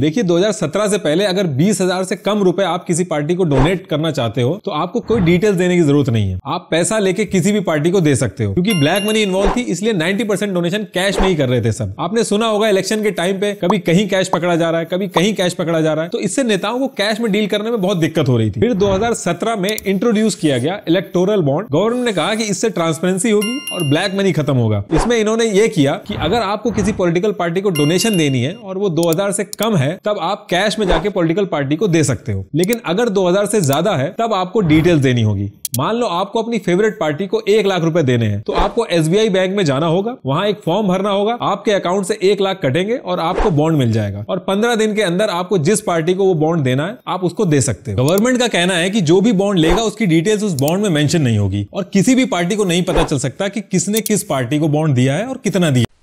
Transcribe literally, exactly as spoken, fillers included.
देखिए दो हज़ार सत्रह से पहले अगर बीस हजार से कम रुपए आप किसी पार्टी को डोनेट करना चाहते हो तो आपको कोई डिटेल्स देने की जरूरत नहीं है। आप पैसा लेके किसी भी पार्टी को दे सकते हो, क्योंकि ब्लैक मनी इन्वॉल्व थी, इसलिए नब्बे परसेंट डोनेशन कैश में ही कर रहे थे सब। आपने सुना होगा इलेक्शन के टाइम पे कभी कहीं कैश पकड़ा जा रहा है, कभी कहीं कैश पकड़ा जा रहा है, तो इससे नेताओं को कैश में डील करने में बहुत दिक्कत हो रही थी। फिर दो हज़ार सत्रह में इंट्रोड्यूस किया गया इलेक्टोरल बॉन्ड। गवर्नमेंट ने कहा कि इससे ट्रांसपेरेंसी होगी और ब्लैक मनी खत्म होगा। इसमें इन्होंने ये किया कि अगर आपको किसी पॉलिटिकल पार्टी को डोनेशन देनी है और वो दो हज़ार से कम है तब आप कैश में जाके पॉलिटिकल पार्टी को दे सकते हो, लेकिन अगर दो हज़ार से ज्यादा है तब आपको डिटेल्स देनी होगी। मान लो आपको अपनी फेवरेट पार्टी को एक लाख रुपए देने हैं तो आपको एसबीआई बैंक में जाना होगा, वहां एक फॉर्म भरना होगा, आपके अकाउंट से एक लाख कटेंगे और आपको बॉन्ड मिल जाएगा और पंद्रह दिन के अंदर आपको जिस पार्टी को वो बॉन्ड देना है आप उसको दे सकते हो। गवर्नमेंट का कहना है कि जो भी बॉन्ड लेगा उसकी डिटेल्स उस बॉन्ड में मेंशन नहीं होगी और किसी भी पार्टी को नहीं पता चल सकता कि किसने किस पार्टी को बॉन्ड दिया है और कितना दिया।